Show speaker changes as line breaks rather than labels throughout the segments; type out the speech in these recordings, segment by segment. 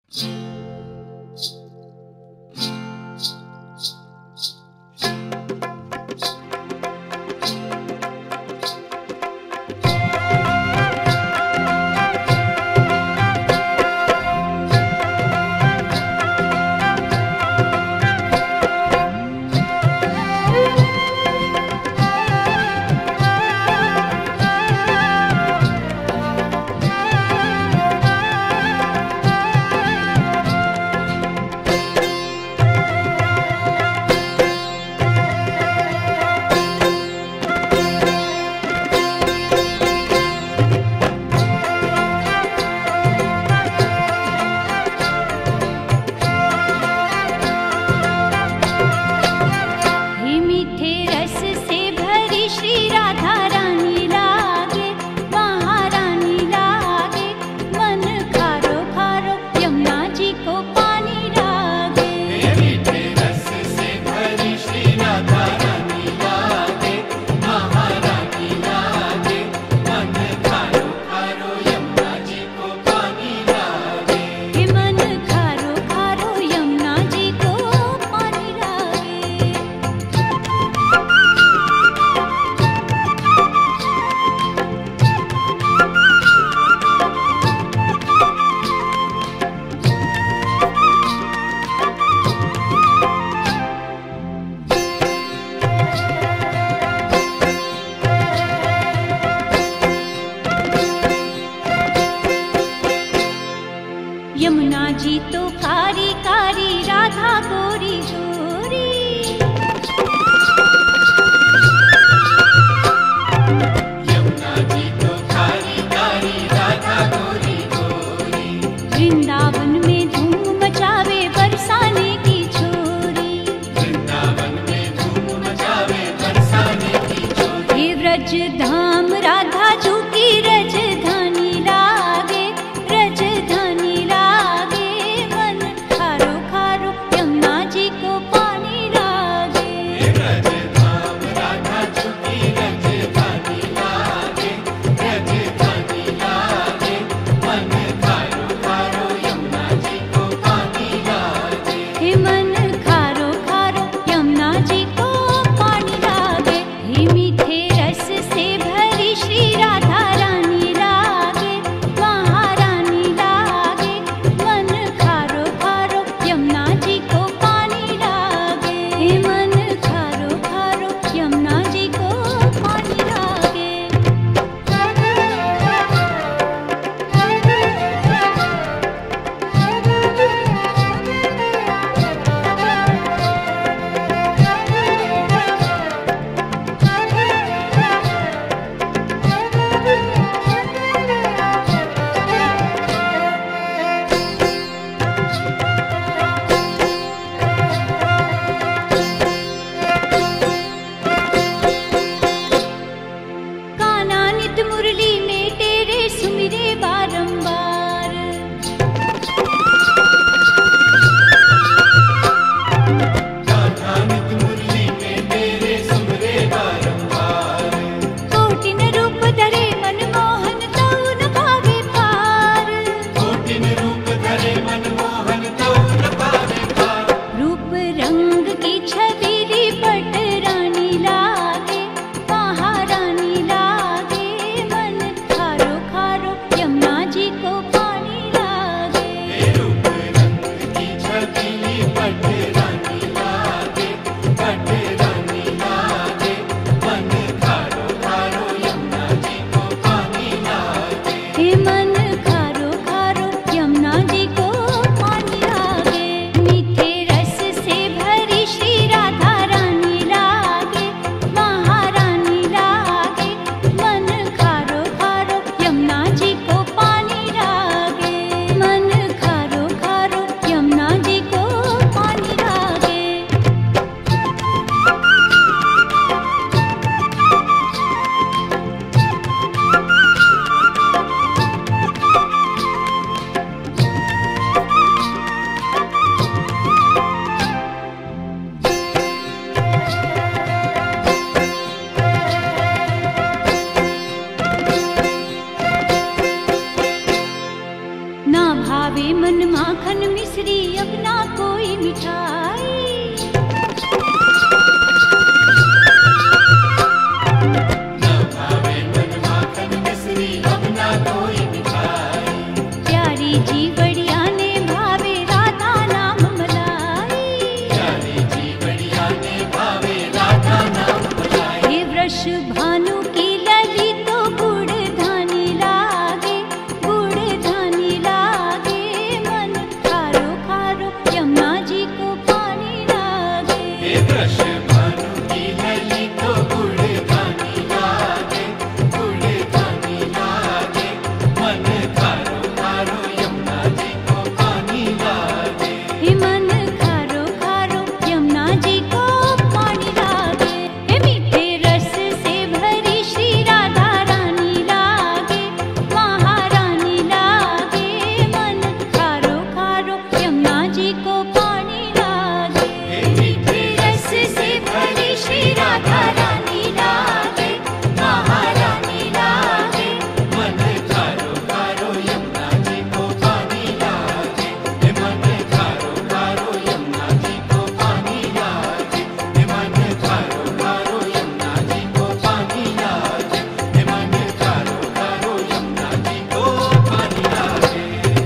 यमुना जी तो कारी कारी, राधा गोरी गोरी।
यमुना जी तो कारी कारी, राधा गोरी गोरी।
वृंदावन में धूम मचावे बरसाने की छोरी।
वृंदावन में धूम मचावे बरसाने की छोरी।
हे व्रज धाम राधा जू की रजधानी लागे, रजधानी लागे। मन खारो खारो यमुना जी को पानी लागे।
हे व्रज धाम राधा जू की रजधानी लागे, रजधानी लागे। मन खारो खारो यमुना जी को पानी लागे।
हे मन खारो खारो यमुना जी को पानी लागे। हे मीठे रस से मन माखन मिश्री अब ना कोई मिठाई।
न भावे मन माखन मिश्री अब ना कोई मिठाई।
प्यारी जी बढ़िया ने भावे राधा नाम मलाई।
प्यारी जी बढ़िया ने भावे राधा नाम मलाई।
हे वृष भानु की लली तो गुड़ धानी लागे, गुड़ धानी लागे। मन खारो खारो यमुना जी को पानी लागे।
हे वृष भानु की लली तो गुड़ धानी लागे, गुड़ धानी लागे। मन खारो खारो यमुना जी को पानी लागे।
हे मन खारो खारो यमुना जी को पानी लागे। हे मीठे रस से भरी श्री राधा रानी लागे, महारानी लागे। मन खारो खारो यमुना जी को पानी लागे।
हे मीठे रस से भरी श्री राधा रानी लागे, महारानी लागे। मन खारो खारो यमुना जी को पानी लागे। हे मन खारो खारो यमुना जी को पानी लागे। हे मन खारो खारो यमुना जी को पानी लागे। हे मन खारो खारो यमुना जी को पानी लागे।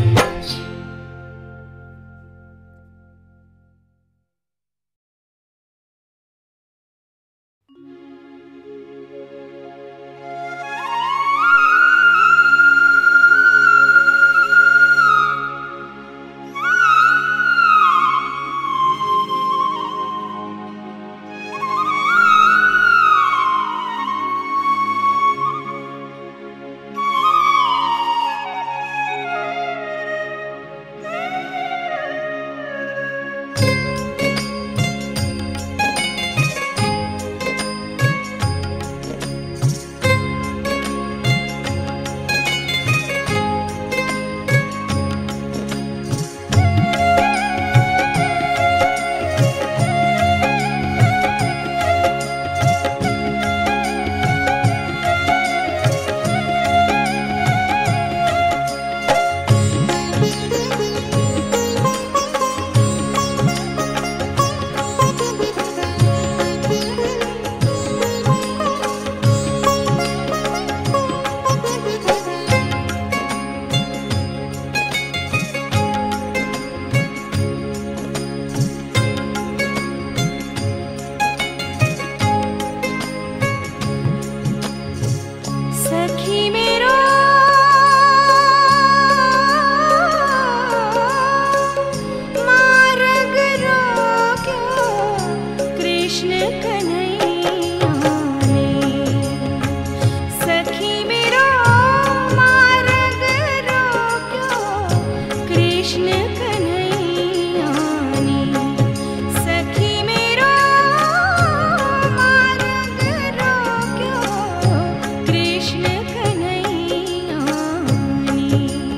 सखी मेरो मार्ग रोक्यो कृष्ण कन्हैया ने। सखी मेरो मार्ग रोक्यो कृष्ण कन्हैया ने। सखी मेरो मार्ग रोक्यो कृष्ण कन्हैया ने।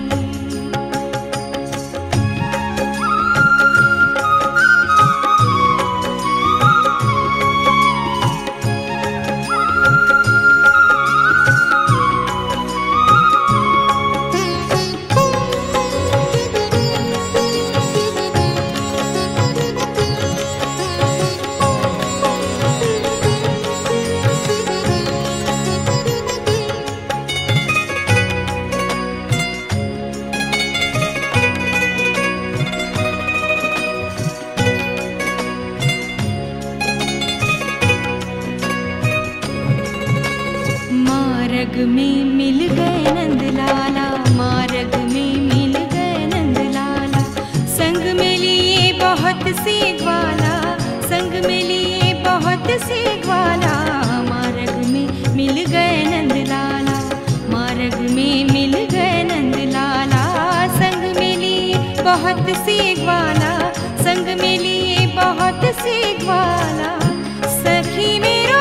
मार्ग में मिल गए नंदलाला, मार्ग में मिल गए नंदलाला। संग में लिए बहुत से ग्वाला, संग में लिए बहुत से ग्वाला। मार्ग में मिल गए नंदलाला, मार्ग में मिल गए नंदलाला। संग में लिए बहुत से ग्वाला, संग में लिए बहुत से ग्वाला। सखी मेरो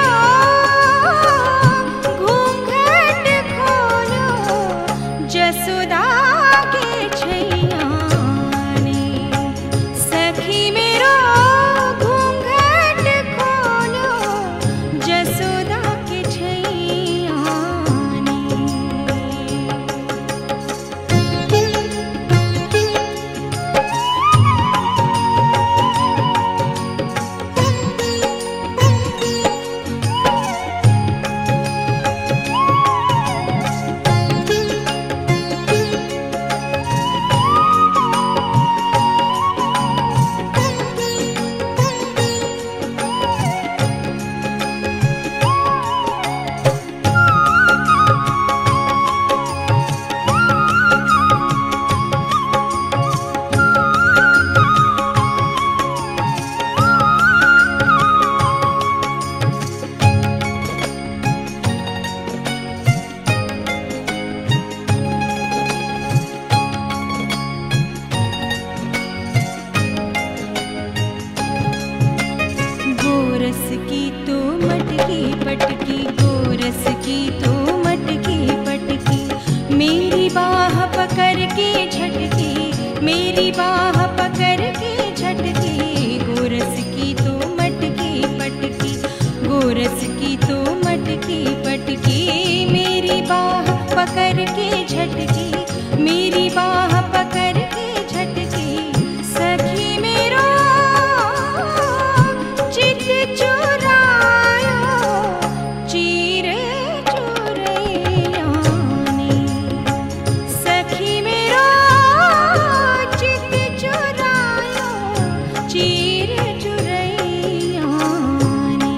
घूंघट खोलो जसोदा के छैया ने। सखी मेरो घूंघट खोलो जसोदा के छैया ने। मेरी बाह पकड़ के झटकी, गोरस की तो मटकी पटकी, गोरस की तो मटकी पटकी। मेरी बाह पकड़ के झटकी, मेरी बाह पकड़ के झटकी, सखी मेरा चित चुरायो चीर चुरैया ने। सखी मेरा चित चुरायो चीर चुरैया ने।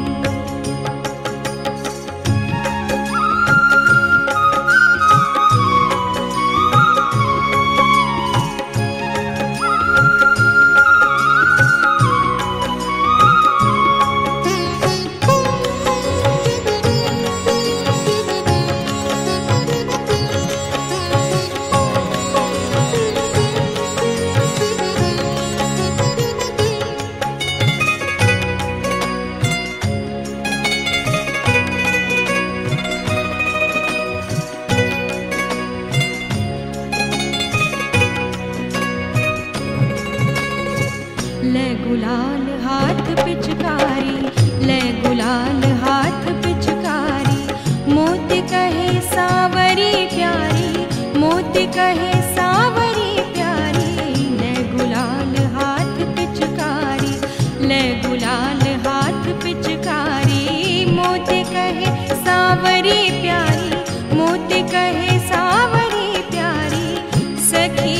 ले गुलाल हाथ पिचकारी, ले गुलाल हाथ पिचकारी, मोती कहे सावरी प्यारी, मोती कहे सावरी प्यारी। ले गुलाल हाथ पिचकारी, ले गुलाल हाथ पिचकारी, मोती कहे सावरी प्यारी, मोती कहे सावरी प्यारी। सखी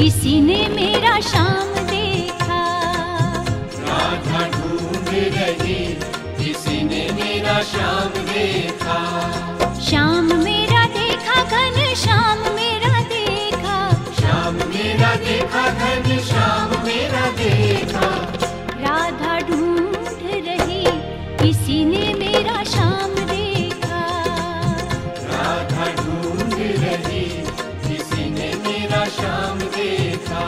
किसी ने मेरा शाम देखा।
राधा ढूंढ रही, किसी ने मेरा श्याम देखा।
श्याम मेरा देखा, घन श्याम मेरा देखा।
श्याम मेरा देखा, घन श्याम मेरा देखा।
राधा ढूंढ रही, किसी ने मेरा श्याम देखा।
राधा ढूंढ रही, किसी ने मेरा श्याम देखा।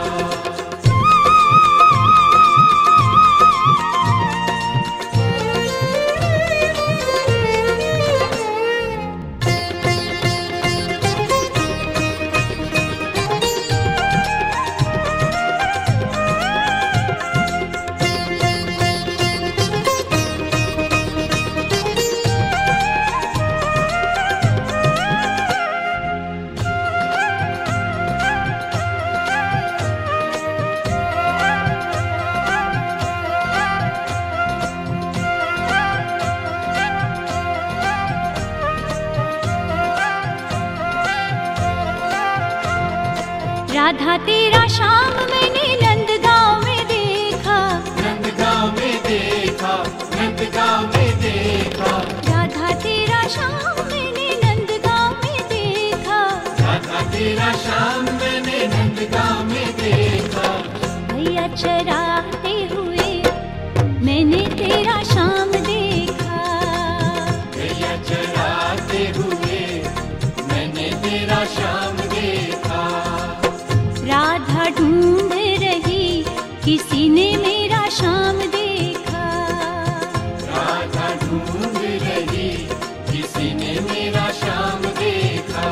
राधा तेरा श्याम मैंने नंदगांव में देखा।
नंदगांव में देखा, नंदगांव में देखा।
राधा तेरा श्याम मैंने नंदगांव में देखा।
राधा तेरा श्याम मैंने नंदगांव में देखा।
भैया चराते हुए मैंने तेरा श्याम देखा।
भैया चराते हुए मैंने तेरा श्याम देखा।
राधा ढूंढ रही, किसी ने मेरा श्याम देखा।
राधा ढूंढ रही, किसी ने मेरा श्याम देखा।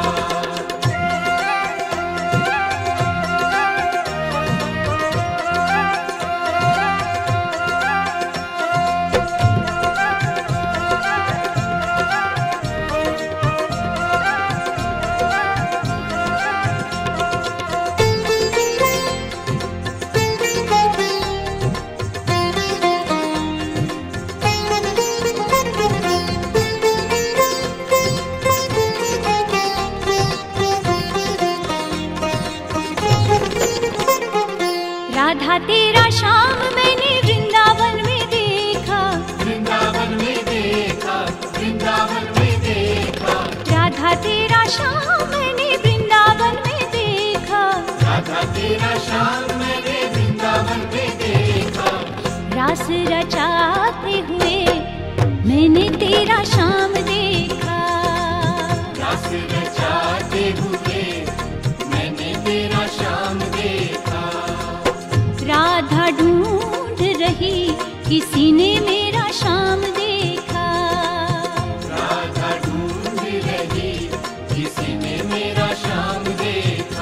राधा तेरा श्याम मैंने वृंदावन में देखा।
वृंदावन में देखा, वृंदावन में देखा।
राधा तेरा श्याम मैंने वृंदावन में देखा।
राधा तेरा श्याम मैंने वृंदावन में देखा।
रास रचाते हुए मैंने तेरा श्याम देखा।
रास रचाते हुए मैंने तेरा श्याम देखा।
राधा ढूंढ रही, किसी ने मेरा श्याम देखा।
राधा ढूंढ रही, किसी ने मेरा श्याम देखा।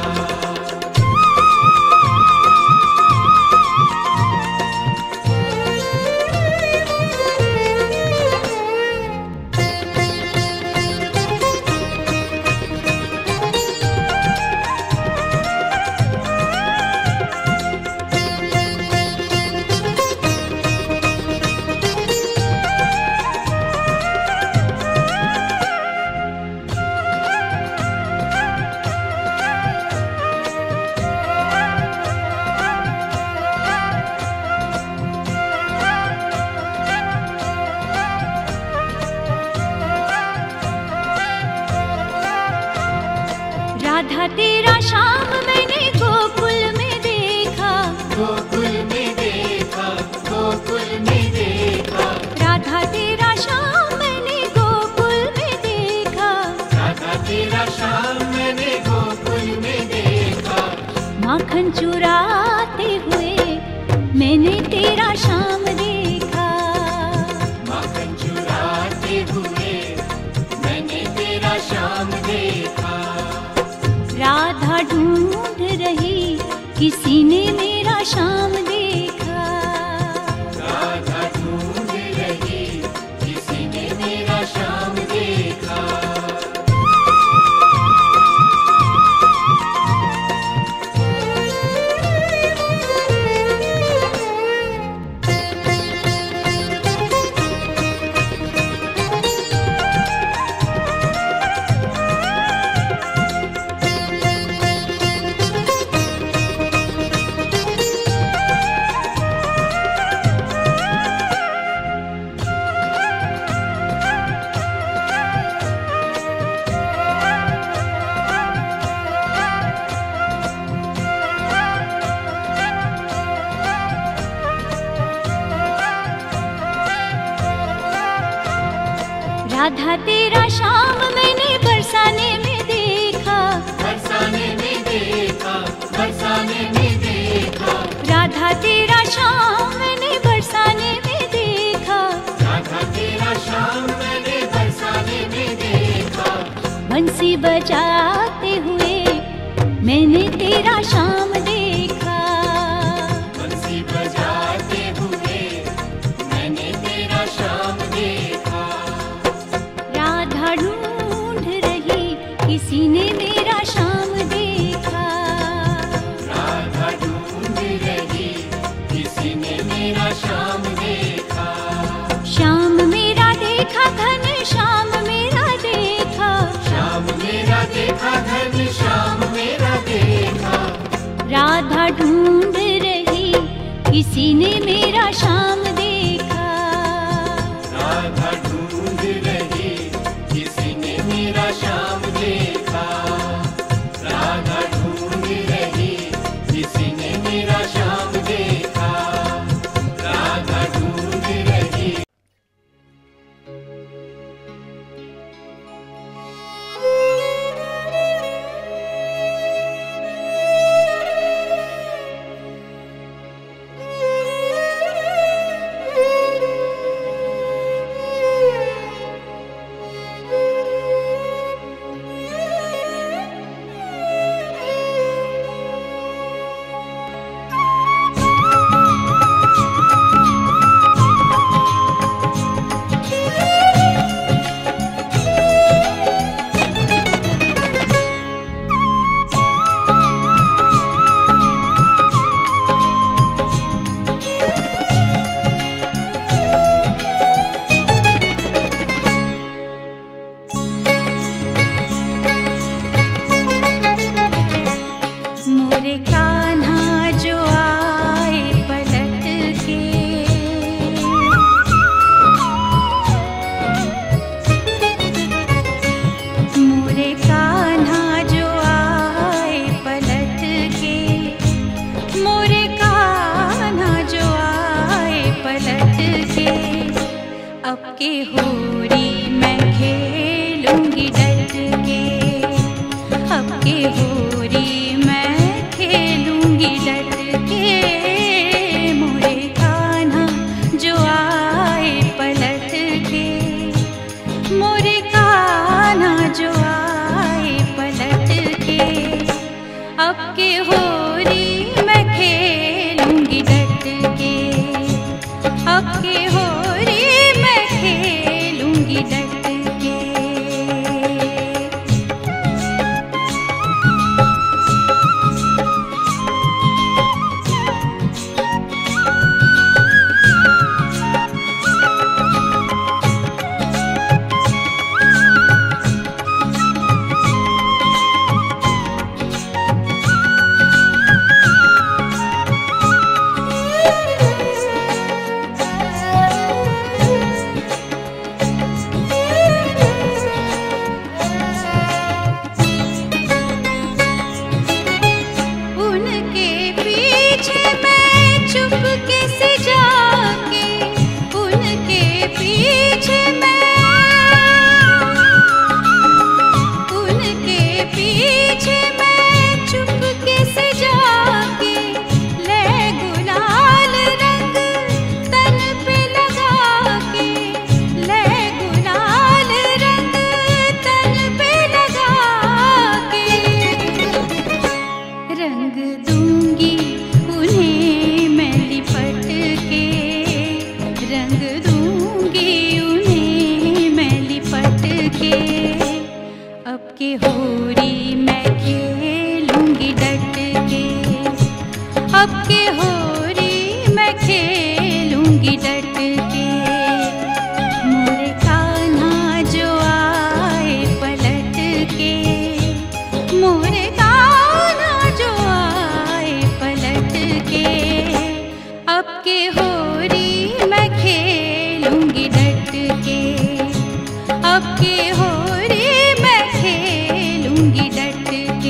राधा तेरा श्याम मैंने गोकुल में देखा।
गोकुल में देखा, गोकुल में देखा।
राधा तेरा श्याम मैंने गोकुल में देखा।
राधा तेरा श्याम मैंने गोकुल में देखा।
माखन चुराते हुए मैंने तेरा श्याम देखा।
माखन चुराते हुए मैंने तेरा श्याम देखा।
राधा ढूंढ रही, किसी ने मेरा श्याम देखा।
राधा ढूंढ रही, किसी ने मेरा श्याम देखा।
राधा तेरा शाम मैंने बरसाने में देखा,
बरसाने में देखा, बरसाने में देखा।
राधा तेरा शाम मैंने बरसाने में देखा,
राधा तेरा शाम मैंने बरसाने में देखा।
बंसी बजाते हुए मैंने तेरा शाम देखा,
बंसी बजाते हुए मैंने तेरा शाम देखा।
राधा ढूंढ रही किसी ने मेरा शाम देखा,
राधा ढूंढ रही किसी ने मेरा शाम देखा।
श्याम मेरा देखा घन श्याम मेरा देखा,
श्याम मेरा देखा घन श्याम मेरा देखा।
राधा ढूंढ रही किसी ने मेरा शाम देखा,
राधा ढूंढ रही किसी ने मेरा शाम देखा। राधा ढूंढ रही किसी ने मेरा शाम देखा। राधा ढूंढ रही।
मोरे कान्हा जो आए पलट के, मोरे कान्हा जो आए पलट के, मोरे कान्हा जो आए पलट के। अब के होरी मैं खेलूंगी डट के, अब के होरी मैं खेलूंगी डट के। मोरे कान्हा जो आए पलट के, मोरे कान्हा जो आए पलट के। अब के होरी मैं खेलूंगी डट के, अब के होरी मैं खेलूंगी डट के। उनके पीछे मैं चुपके से जाके, उनके पीछे मैं, उनके पीछे मैं चुपके से जाके। ले गुलाल रंग तन पे लगा के, ले गुलाल रंग तन पे लगा के। रंग दूंगी उन्हें मैं लिपट के, रंग दूंगी उन्हें मैं लिपट के। अब के होरी मैं खेलूंगी डट के, अब के होरी मैं खेलूंगी डट के। मोरे कान्हा जो आए पलट के, मोरे कान्हा जो आए पलट के। अब के होरी मैं खेलूंगी डट के, अब के होरी मैं खेलूंगी डट के।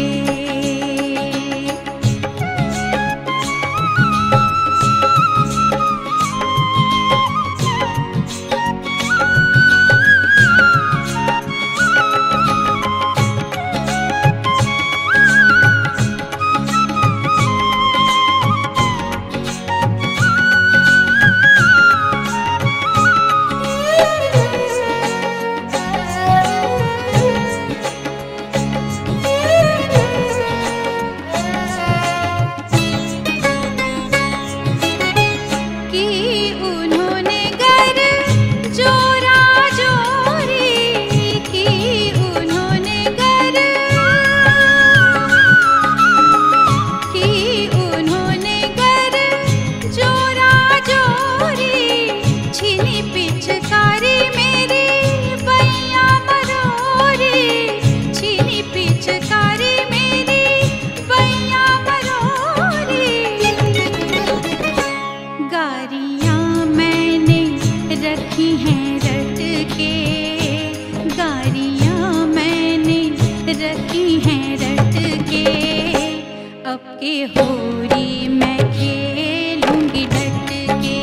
के होरी मैं खेलूंगी डट के,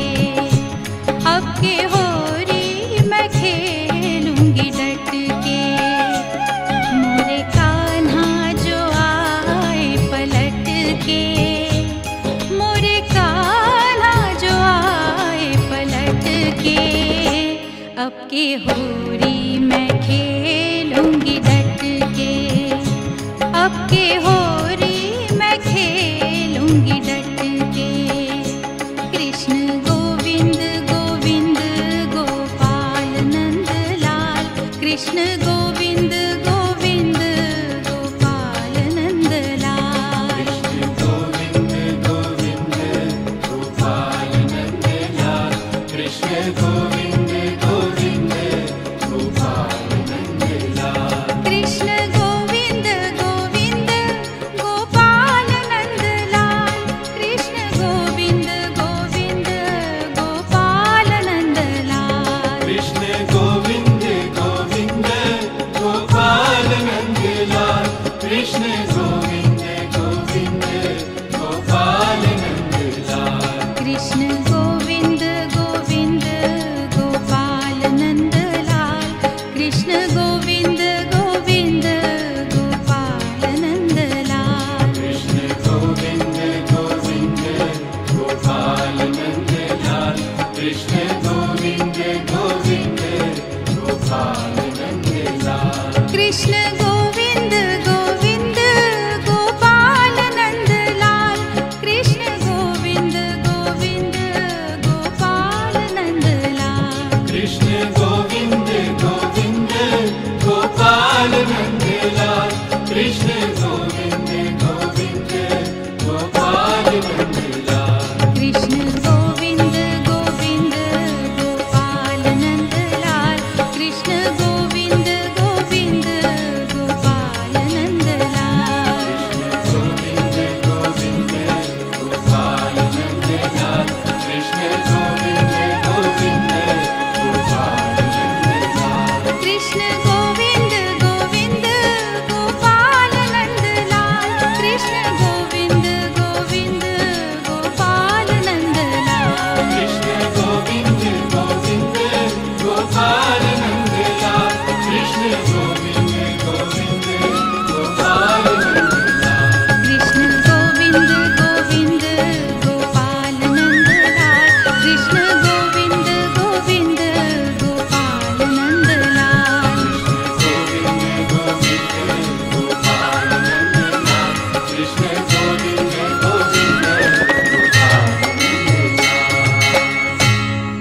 अब के होरी मैं खेलूंगी डट के। मोरे कान्हा जो आए पलट के, मोरे कान्हा जो आए पलट के, अब के होरी मैं खेलूंगी डट के, अब के होरी मैं खेलूंगी डट के। कृष्ण गोविंद गोविंद गोपाल नंद लाल, कृष्ण गोविंद गोविंद गोपाल नंद लाल।
कृष्ण गोविंद गोविंद गोपाल नंद लाल, कृष्ण गोविंद गोविंद गोपाल नंद लाल।
कृष्ण गोविंद गोविंद गोपाल नंद लाल, कृष्ण गोविंद गोविंद गोपाल नंद लाल।
कृष्ण गोविंद गोविंद गोपाल नंद लाल, कृष्ण गोविंद गोविंद गोपाल नंद लाल।
कृष्ण गोविंद गोविंद गोपाल नंद लाल, कृष्ण गोविंद गोविंद गोपाल नंद लाल।
कृष्ण गोविंद गोविंद गोपाल नंद लाल, कृष्ण गोविंद गोविंद गोपाल नंद लाल।
कृष्ण गोविंद गोविंद गोपाल नंद लाल, कृष्ण गोविंद गोविंद गोपाल नंद लाल।
कृष्ण गोविंद गोविंद गोपाल नंद लाल, कृष्ण गोविंद गोविंद गोपाल नंद लाल।
कृष्ण गोविंद गोविंद गोपाल नंद लाल, कृष्ण गोविंद गोविंद गोपाल नंद लाल।
गोविंद गोविंद गोपाल नंद लाल, कृष्ण गोविंद गोविंद गोपाल नंद लाल।
कृष्ण गोविंद गोविंद गोपाल नंद लाल, कृष्ण गोविंद गोविंद गोपाल नंद लाल।
कृष्ण गोविंद गोविंद गोपाल नंद लाल, कृष्ण गोविंद गोविंद गोपाल नंद लाल।
कृष्ण गोविंद गोविंद गोपाल नंद लाल, कृष्ण गोविंद गोविंद गोपाल नंद लाल।
गोविंद गोविंद गोपाल नंद लाल, कृष्ण गोविंद गोविंद गोपाल नंद लाल।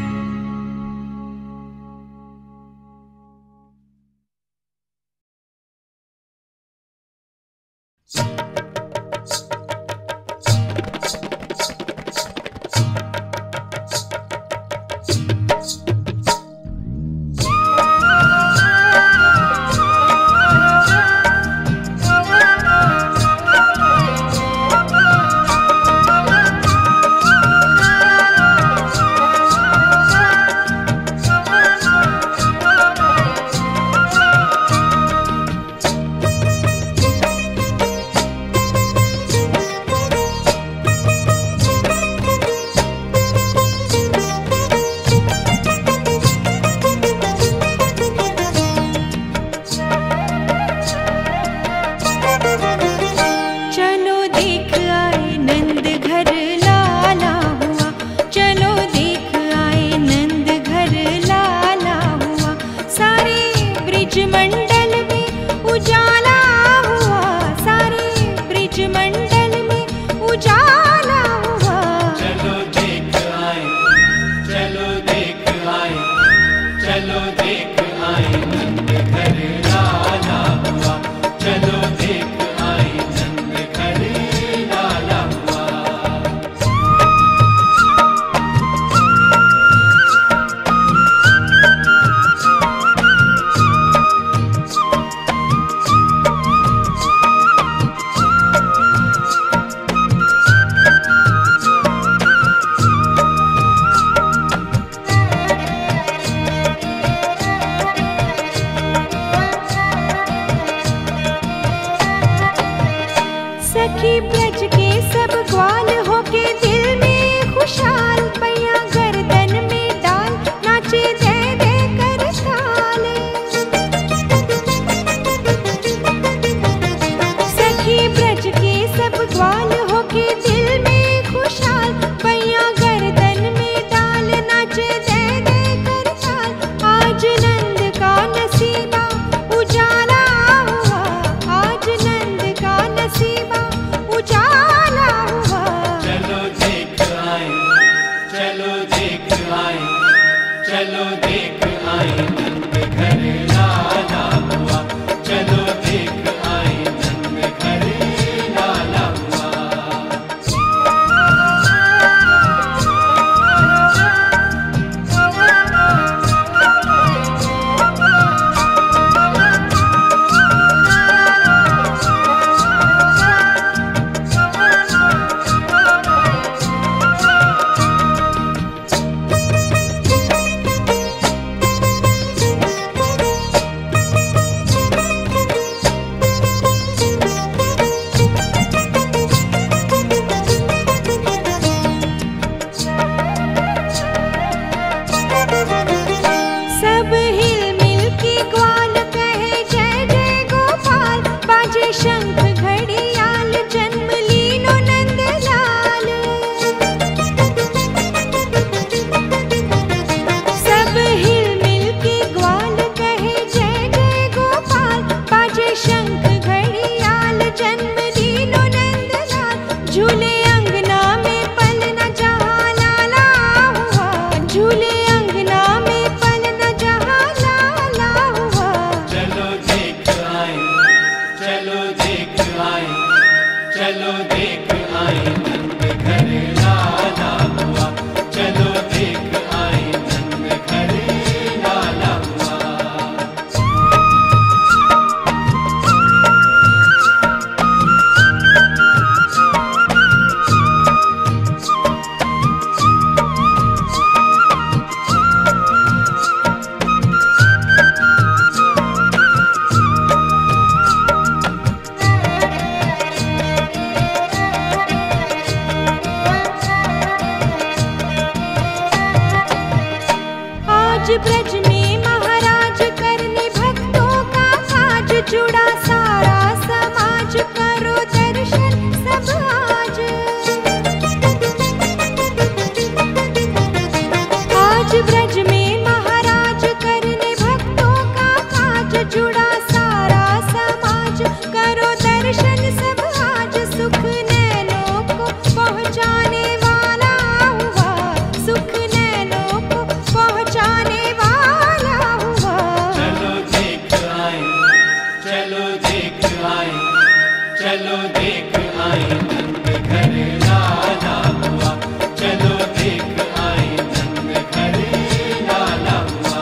चलो देख आए नंद घर लाला हुआ, चलो देख आए नंद घर लाला हुआ।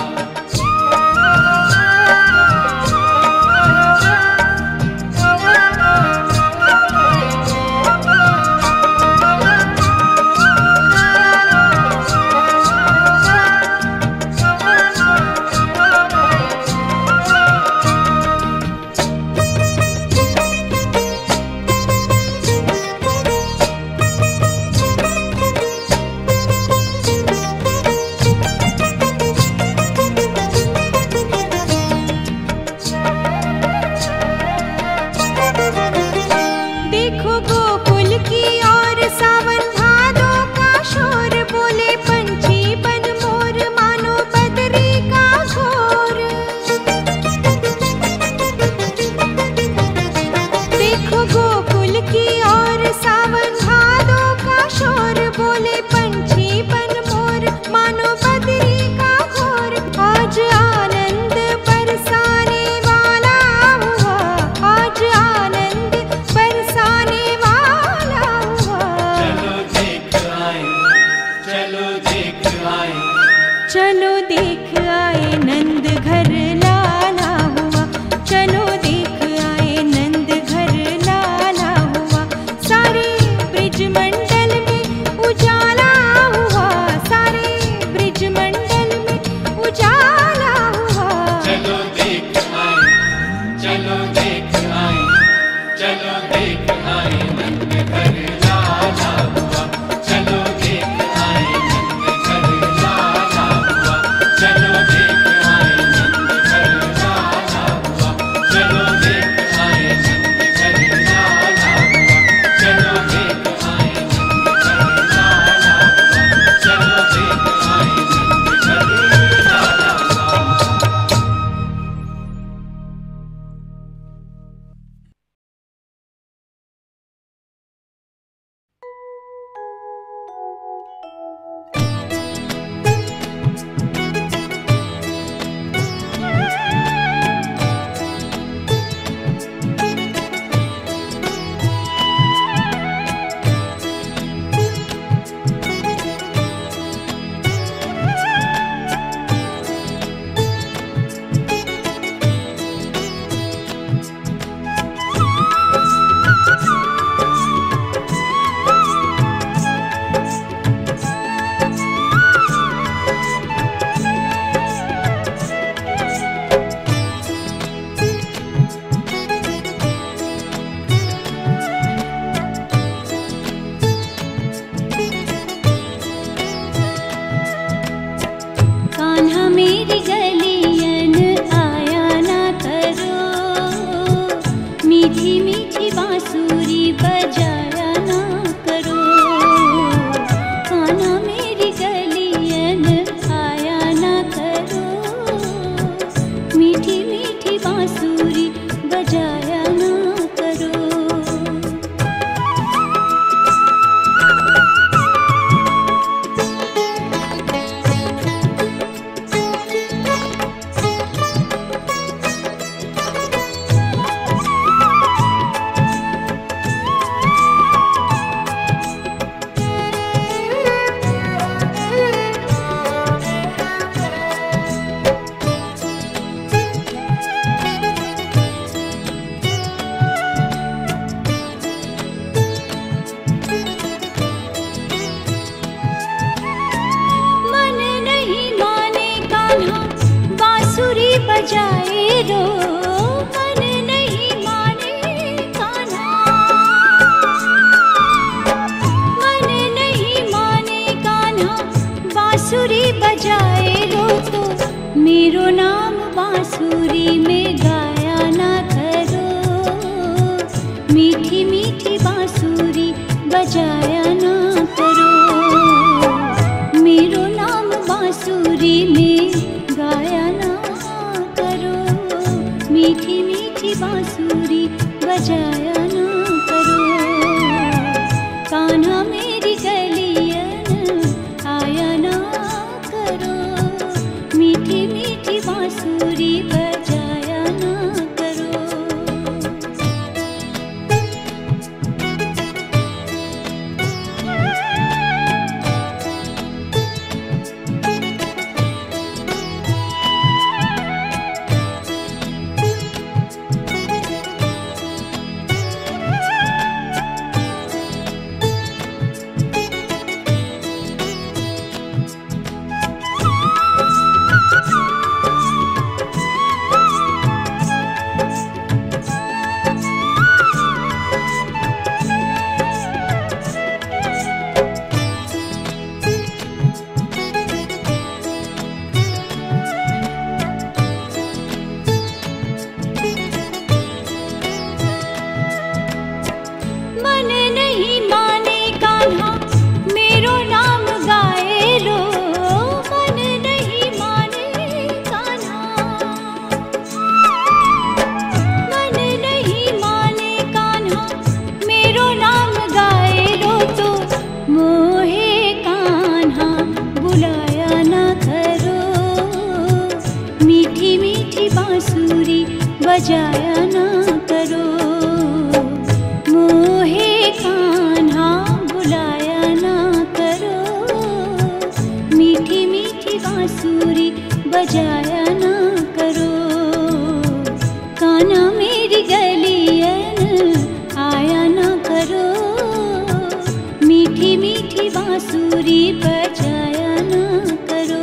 चलो देख आए नंद घर लाला हुआ, चलो देख आए नंद घर लाला हुआ। सारे ब्रिज मंडल में उजाला हुआ, सारे ब्रिज मंडल में उजाला हुआ।
चलो देख आए, चलो देख आए, चलो देख आए नंद घर लाला हुआ, चलो देख आए नंद घर लाला हुआ, चलो देख आए नंद घर लाला हुआ, चलो देख आए नंद घर लाला हुआ, चलो देख आए नंद घर लाला हुआ, चलो देख आए नंद घर लाला हुआ।
कान्हा मेरी गलियन आया ना करो, मीठी मीठी बांसुरी बजाया ना करो। कान्हा मेरी गलियन आया ना करो, मीठी मीठी बांसुरी बजाया ना करो। बजाए रो, मन नहीं माने कान्हा, मन नहीं माने कान्हा, बांसुरी बजाए रो तो मेरो नाम बांसुरी में गाया ना करो। मीठी मीठी बांसुरी बजाया ना करो, मेरो नाम बांसुरी में गाया ना करो। मीठी मीठी बांसुरी बजाया ना करो। कान्हा मेरी गलियन आया ना करो, मीठी मीठी बांसुरी बजाया ना करो। मीठी बांसुरी बजाया ना करो, मोहे कान्हा बुलाया ना करो, मीठी मीठी बांसुरी बजाया ना करो। कान्हा मेरी गलियन आया ना करो, मीठी मीठी बांसुरी बजाया ना करो।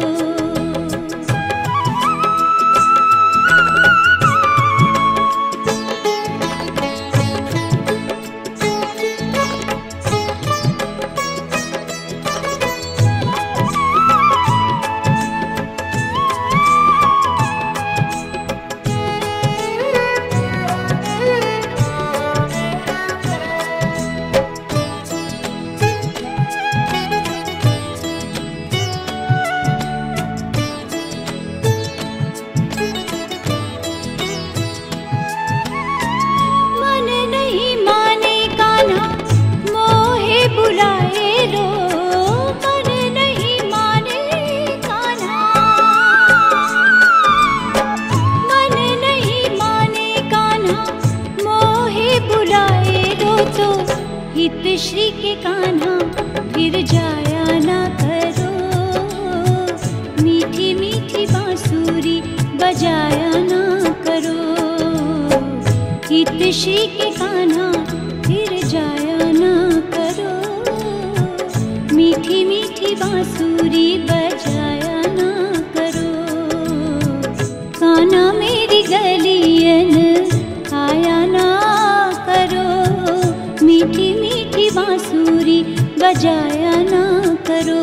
श्री के कान्हा फिर जाया ना करो, मीठी मीठी बांसुरी बजाया ना करो। हित श्री के कान्हा फिर जाया ना करो, मीठी मीठी बांसुरी बजाया ना करो। कान्हा मेरी गलियन आया ना करो, मीठी मीठी बांसुरी बजाया ना करो।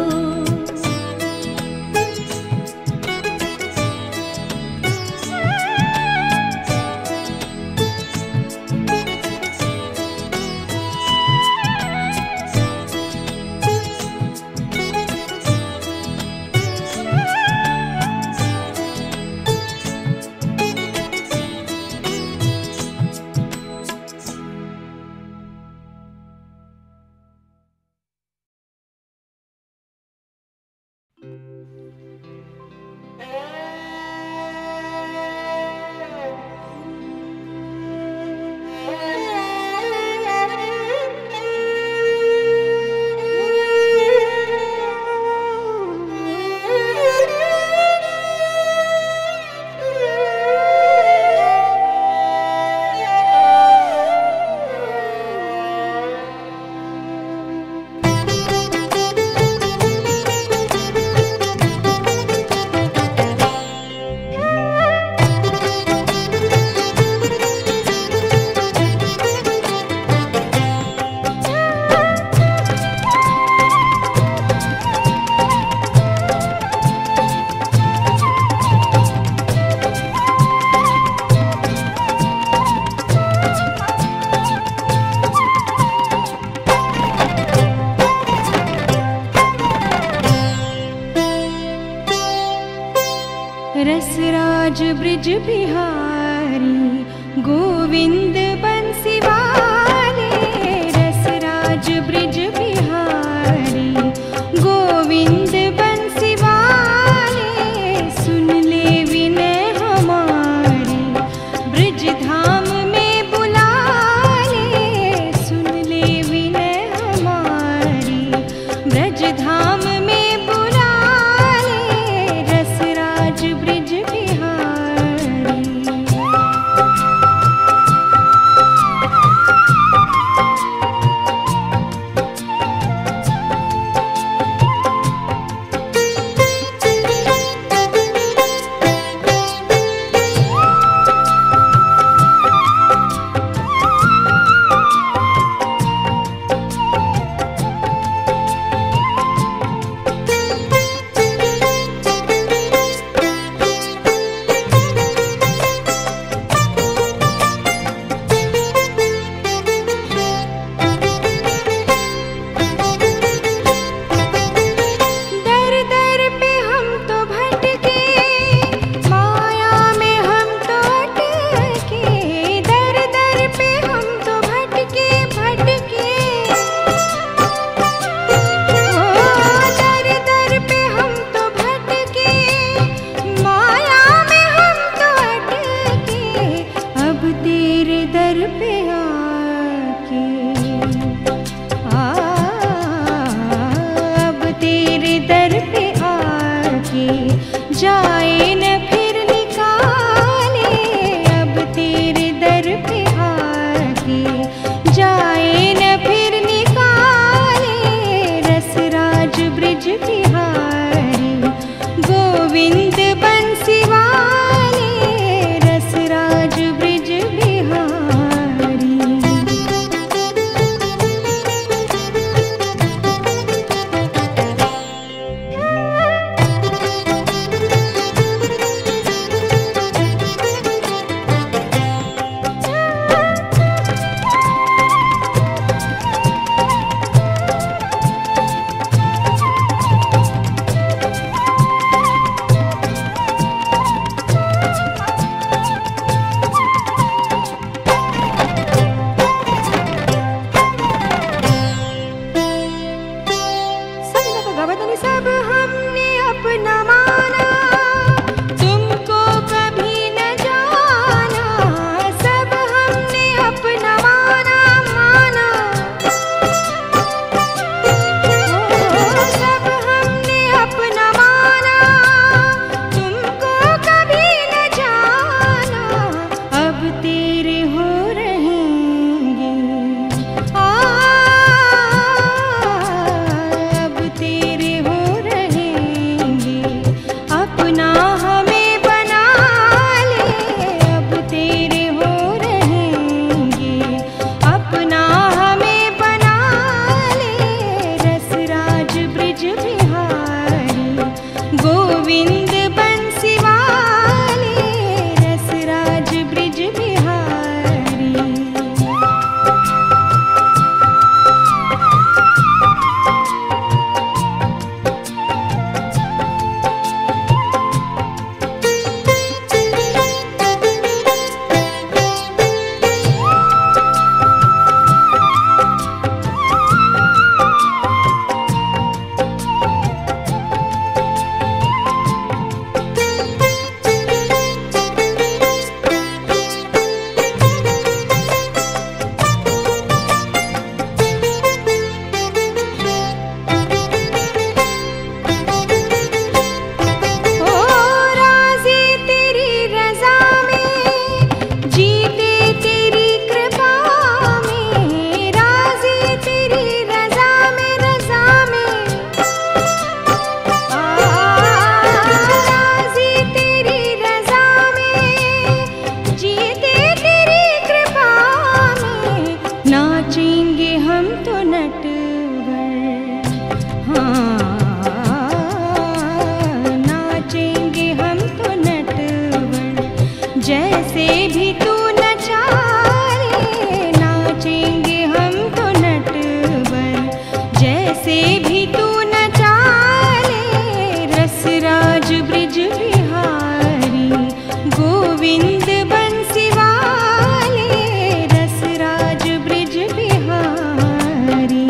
रसराज ब्रिज बिहारी गोविंद बंसी वाले, रसराज ब्रिज बिहारी गोविंद बंसी वाले, सुन ले विनय हमारे ब्रिज धाम में बुला ले, सुन ले विनय हमारी ब्रज धाम में बुला ले, रसराज ब्रिज बिहारी। जैसे भी तू नचा रे, नाचेंगे हम तो नटवर। जैसे भी तू नचा रे, रसराज ब्रिज बिहारी गोविंद बंसी वाले, रसराज ब्रिज बिहारी।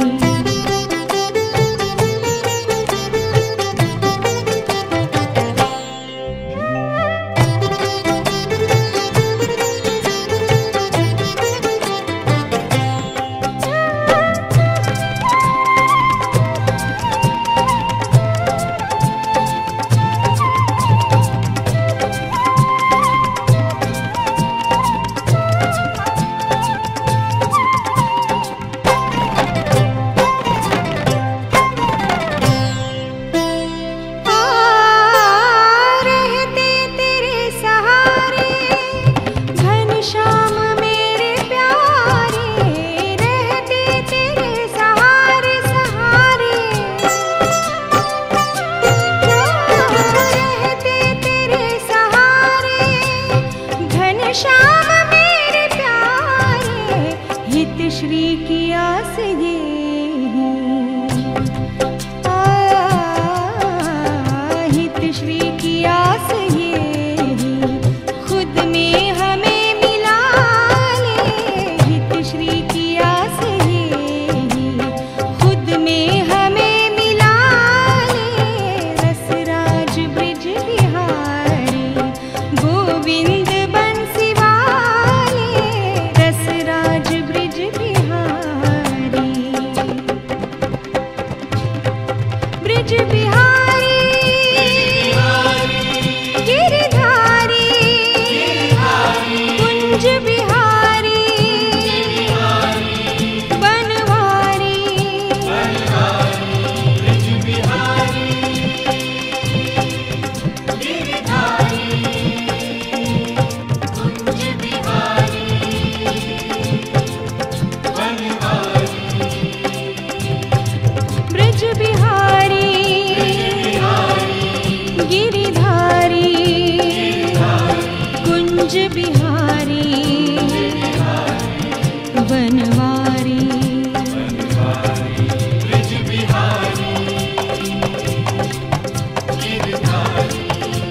श्री की आस ये हित श्री की आस ये खुद में हमें मिला ले। हित श्री की आस ये खुद में हमें मिला ले। रसराज ब्रिज बिहारी गोविंद बंसी वाले, रसराज ब्रिज ब्रिज बिहारी गिरिधारी कुंज बिहारी बनवारी।
ब्रिज बिहारी गिरिधारी कुंज बिहारी बनवारी।
ब्रिज बिहारी गिरिधारी कुंज बिहारी बनवारी।
ब्रिज बिहारी गिरिधारी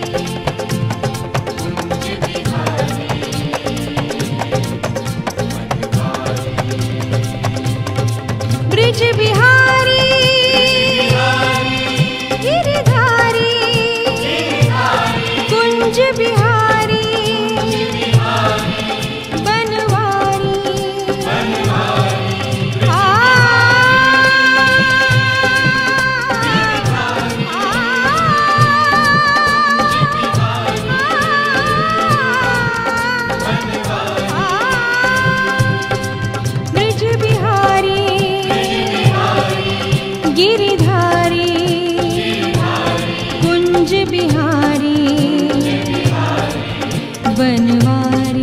कुंज बिहारी बनवारी।
ब्रिज बिहारी गिरिधारी कुंज बिहारी बनवारी। ब्रिज बिहारी गिरिधारी कुंज बिहारी बनवारी।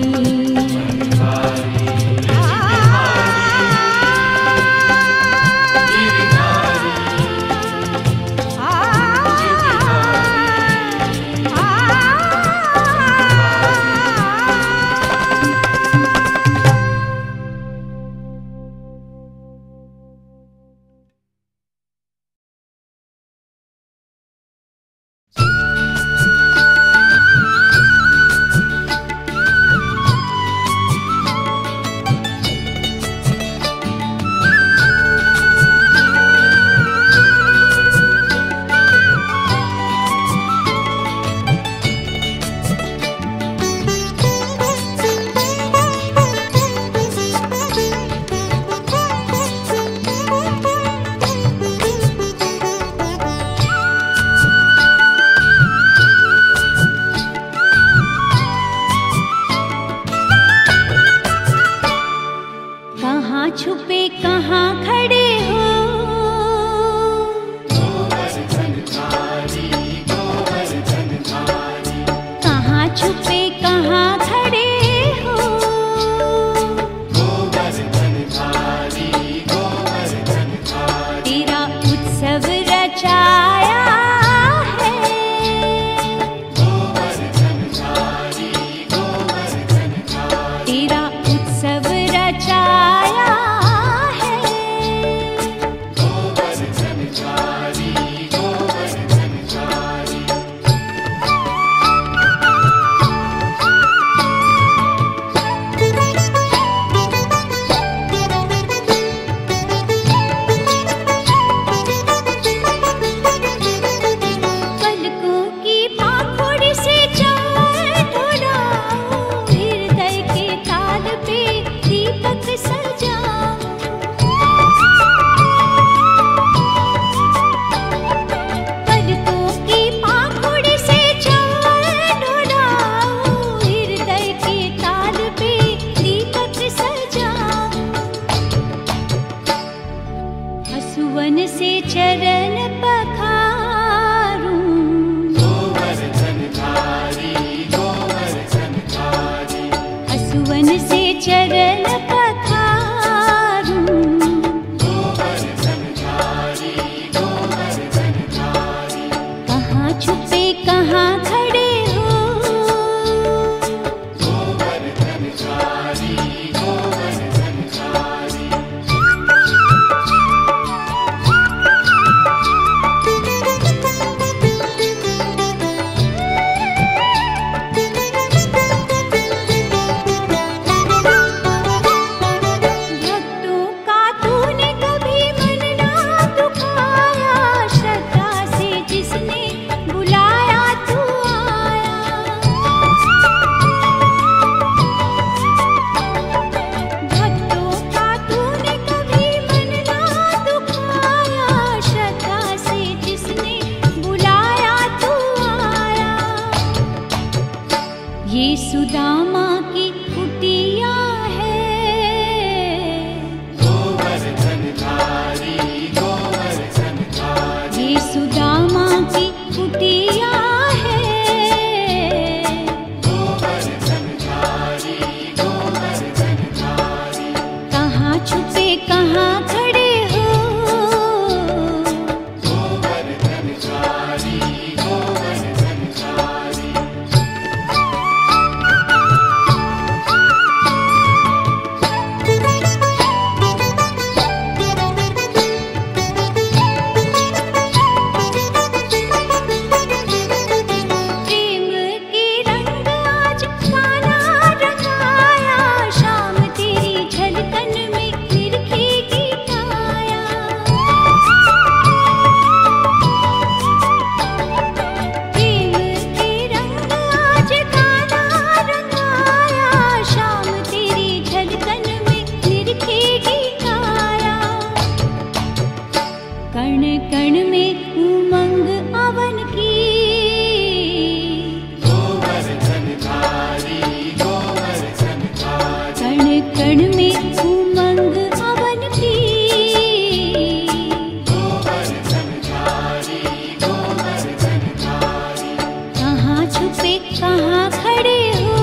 ये सुदामा की कुटिया है,
गोवर्धन धारी, गोवर्धन धारी,
ये सुदामा की कुटिया है,
गोवर्धन धारी, गोवर्धन धारी,
कहाँ छुपे कहाँ खड़े हो,
गोवर्धन धारी, गोवर्धन धारी,
प्रेम के रंग आज कान्हा रंगाया, शाम तेरी झलकन में निरखेगी काया। प्रेम के रंग आज कान्हा रंगाया, शाम तेरी झलकन में निरखेगी काया। कण कण में उमंग अवन की,
गोवर्धन धारी, गोवर्धन धारी,
कण कण में उमंग अवन की,
गोवर्धन धारी, गोवर्धन धारी,
कहाँ छुपे कहाँ खड़े हो,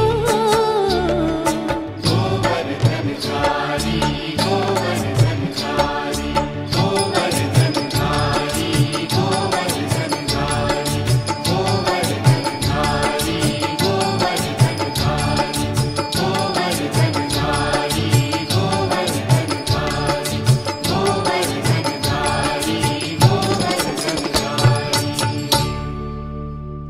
गोवर्धन धारी, गोवर्धन धारी, गोवर्धन धारी, गोवर्धन धारी, गोवर्धन धारी, गोवर्धन धारी, गोवर्धन धारी, गोवर्धन धारी, गोवर्धन धारी, गोवर्धन धारी।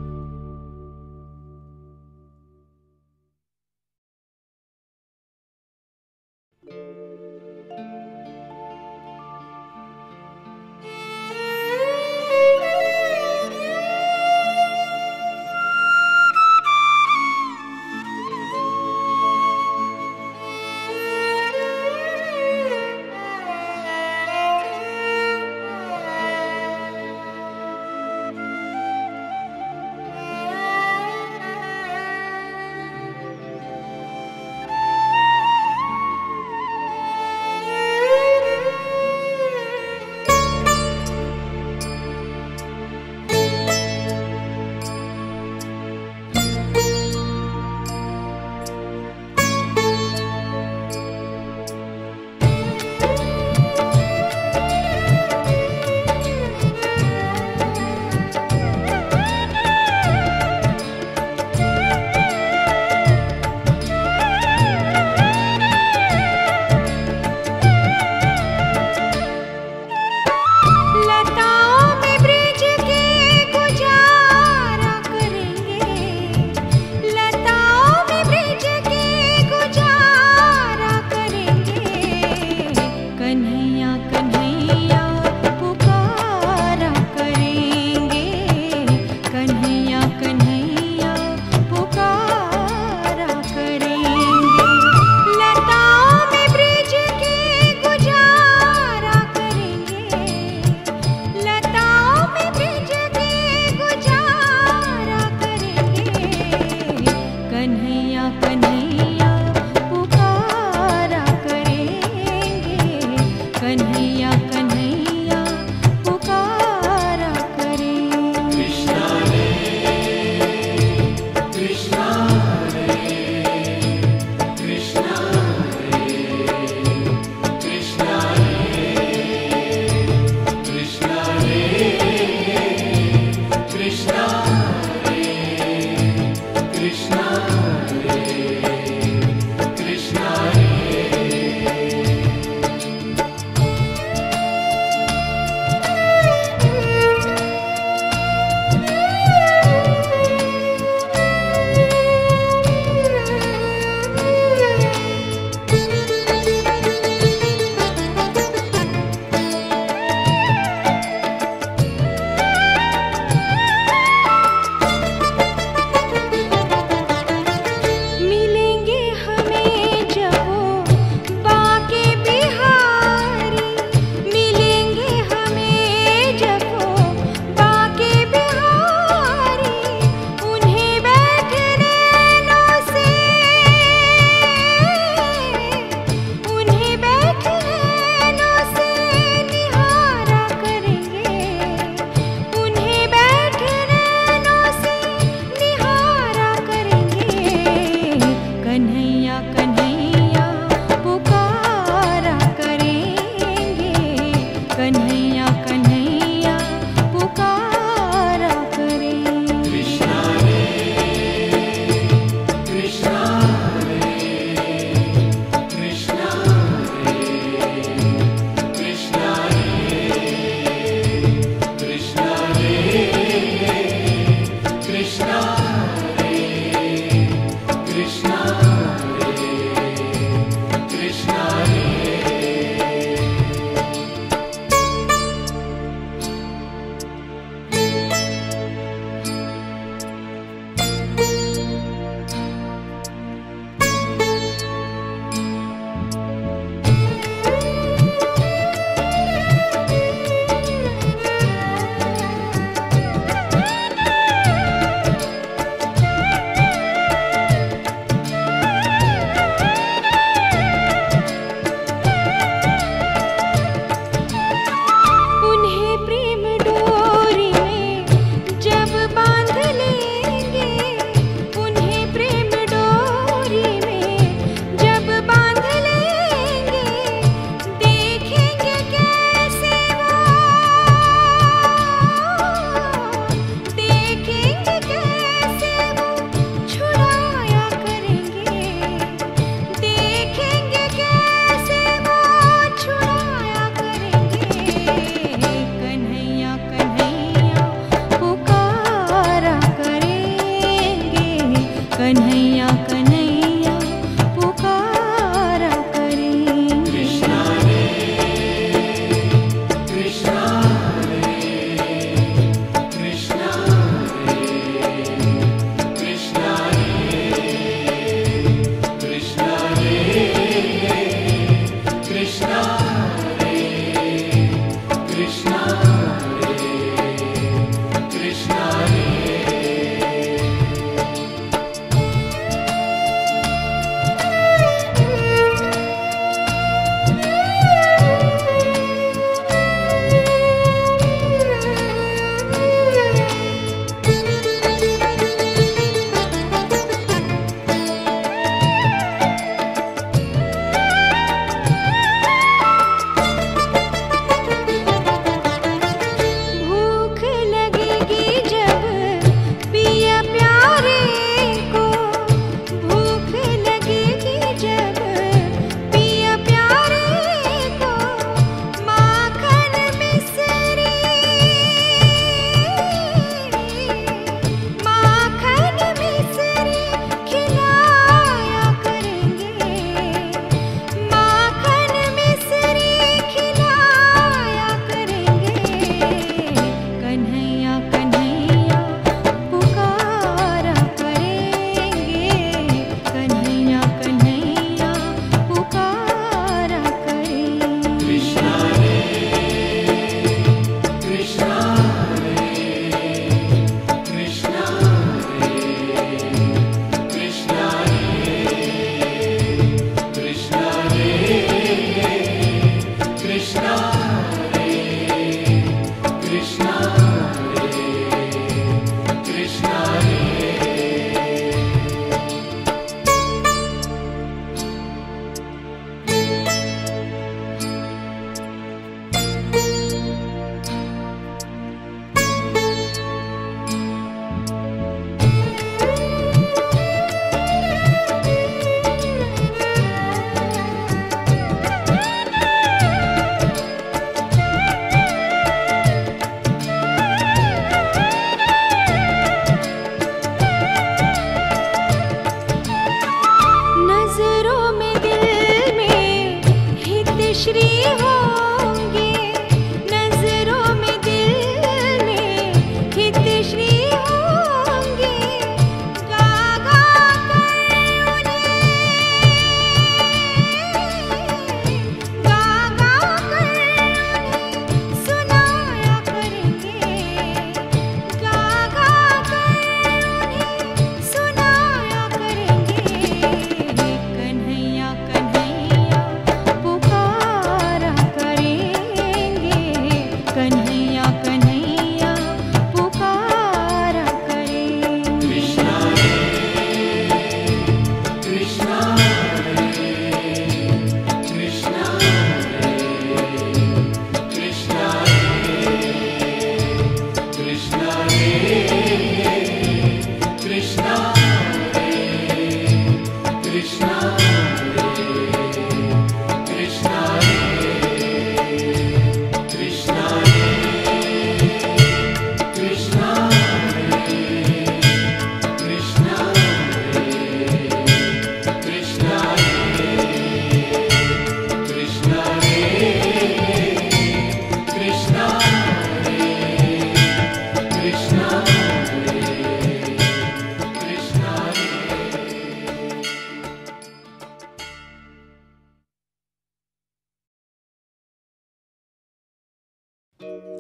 लताओं में ब्रिज के गुजारा करेंगे, लताओं में ब्रिज के गुजारा करेंगे। कन्हैया कन्हैया पुकारा करेंगे, कन्हैया कन्हैया पुकारा करेंगे। लताओं में ब्रिज के गुजारा करेंगे, लताओं में ब्रिज के गुजारा करेंगे। कन्हैया कन्हैया पुकारा करेंगे, कन्हैया कन्हैया पुकारा करेंगे।
कृष्णा रे, कृष्णा रे, कृष्णा रे, कृष्णा रे, कृष्णा रे, कृष्णा रे, कृष्णा रे।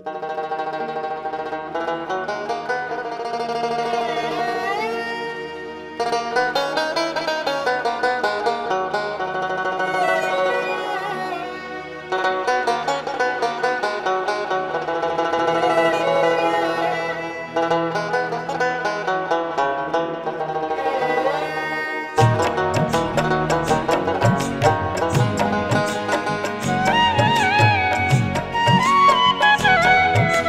Thank you.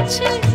कुछ